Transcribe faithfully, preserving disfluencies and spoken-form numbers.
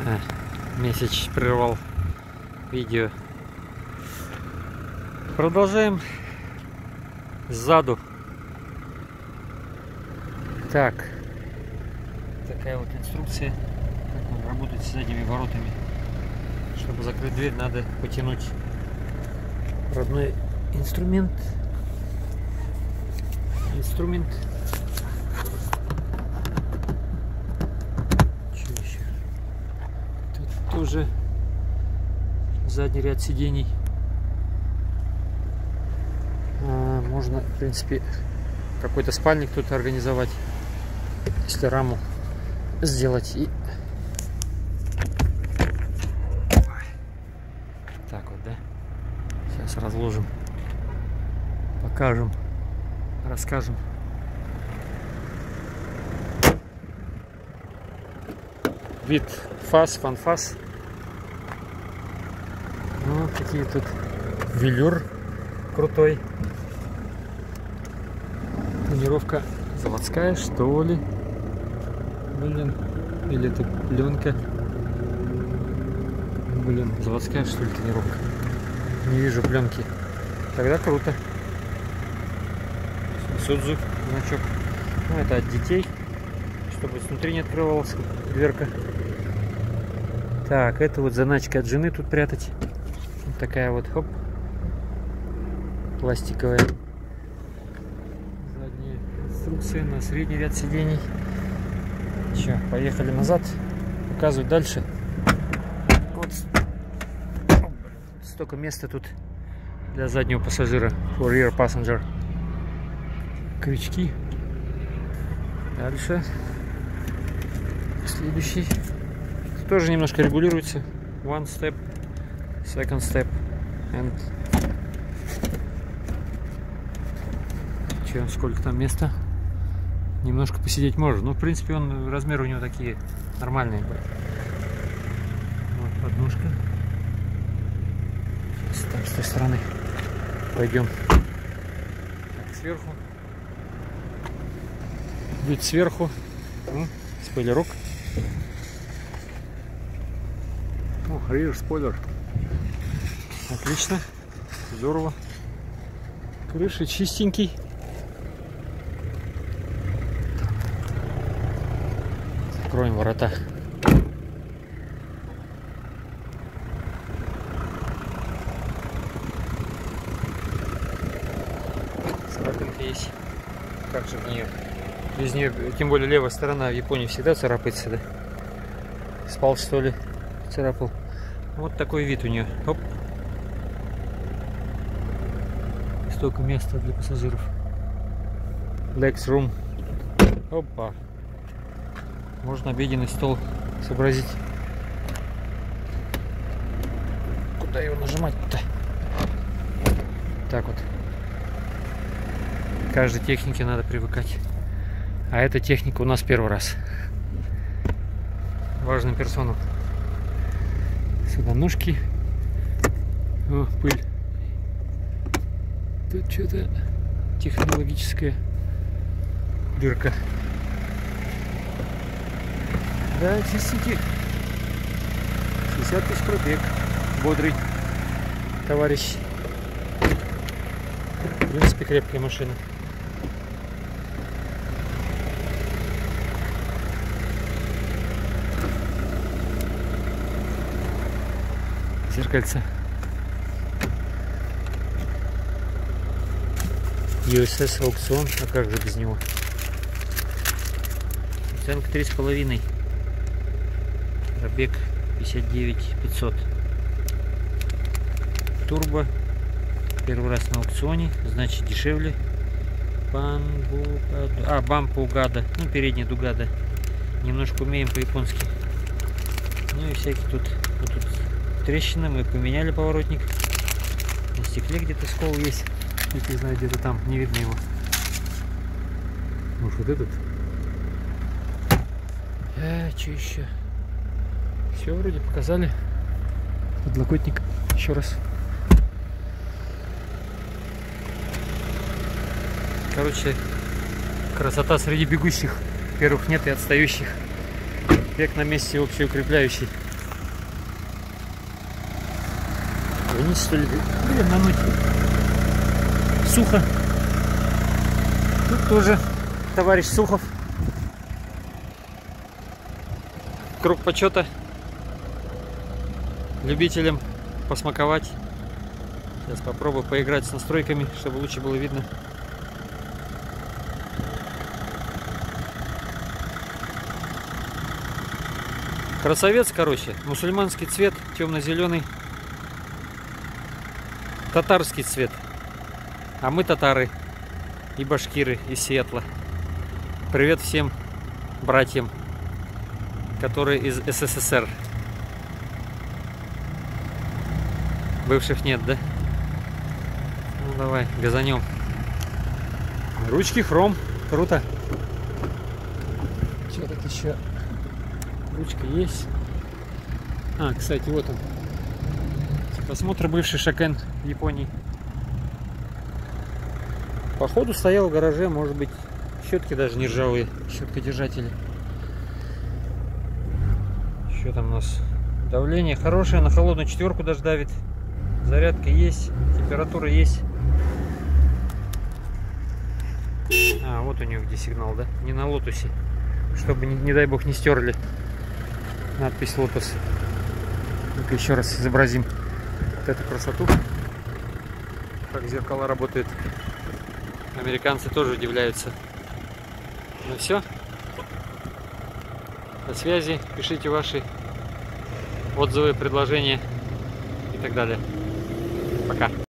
А, месяц прервал видео. Продолжаем сзаду. Так, такая вот инструкция, как надо работать с задними воротами. Чтобы закрыть дверь, надо потянуть родной инструмент. Инструмент. Что еще? Тут тоже задний ряд сидений. А, можно, в принципе, какой-то спальник тут организовать, если раму сделать. И так вот, да? Сейчас разложим, покажем, расскажем. Вид фас, фанфас. Ну, какие тут велюр крутой. Тонировка заводская, что ли? Блин, или это пленка? Блин, заводская, что ли, тонировка? Не вижу пленки. Тогда круто. Судзу значок. Ну, это от детей, чтобы снутри не открывалась дверка. Так, это вот заначка от жены тут прятать. Вот такая вот, хоп, пластиковая. Задняя инструкция на средний ряд сидений. Все, поехали назад, показывать дальше. Вот столько места тут для заднего пассажира. For rear passenger. Крючки. Дальше. Следующий. Тоже немножко регулируется. One step, second step, and че, сколько там места? Немножко посидеть можно. Ну, в принципе, он размеры у него такие нормальные. Вот подножка. Сейчас там с той стороны пойдем. Так, сверху. Вид сверху. Ну, спойлерок. О, rear спойлер. Отлично. Здорово. Крыша чистенький. Закроем ворота. Складинка есть. Как же в нее? Без нее, тем более левая сторона в Японии всегда царапается, да? Спал, что ли? Царапал. Вот такой вид у нее. Оп. Столько места для пассажиров. Legs room. Опа. Можно обеденный стол сообразить. Куда его нажимать-то? Так вот. К каждой технике надо привыкать. А эта техника у нас первый раз. Важным персонам. Сюда ножки. О, пыль. Тут что-то технологическая дырка. Да, чистенький. шестьдесят тысяч пробег. Бодрый товарищ. В принципе, крепкая машина. Зеркальце. ю эс эс аукцион, а как же без него? Оценка три с половиной. Пробег пятьдесят девять тысяч пятьсот. Турбо. Первый раз на аукционе, значит дешевле. А, бампугада. Ну, передняя дугада. Немножко умеем по-японски. Ну и всякие тут. Вот тут трещина, мы поменяли поворотник. На стекле где-то скол есть. Не знаю, где-то там, не видно его. Может, вот этот? А, что еще? Все вроде показали. Подлокотник еще раз. Короче, красота среди бегущих. Первых нет и отстающих. Бег на месте общеукрепляющий. Вниз, что ли, гребануть. Сухо. Тут тоже товарищ Сухов. Круг почета любителям посмаковать. Сейчас попробую поиграть с настройками, чтобы лучше было видно. Красавец, короче, мусульманский цвет, темно-зеленый, татарский цвет. А мы татары и башкиры из Сиэтла. Привет всем братьям, которые из СССР. Бывших нет, да? Ну давай, газанем. Ручки хром, круто. Что тут еще? Ручка есть. А, кстати, вот он. Посмотр бывший Шакен в Японии. Походу стоял в гараже, может быть, щетки даже не ржавые, щеткодержатели. Что там у нас? Давление хорошее, на холодную четверку даже давит. Зарядка есть, температура есть. А, вот у него где сигнал, да? Не на лотусе. Чтобы, не, не дай бог, не стерли надпись лотус. Ну-ка еще раз изобразим вот эту красоту. Как зеркала работают. Американцы тоже удивляются. Ну все. До связи. Пишите ваши отзывы, предложения и так далее. Пока.